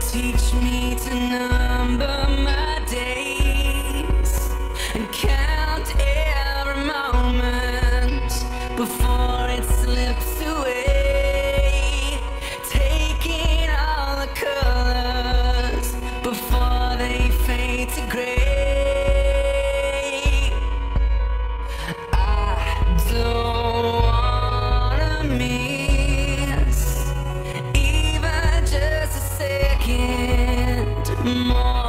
Teach me to number my days and count every moment before it slips away, taking all the colors before they fade to gray. I don't wanna miss even just a second more.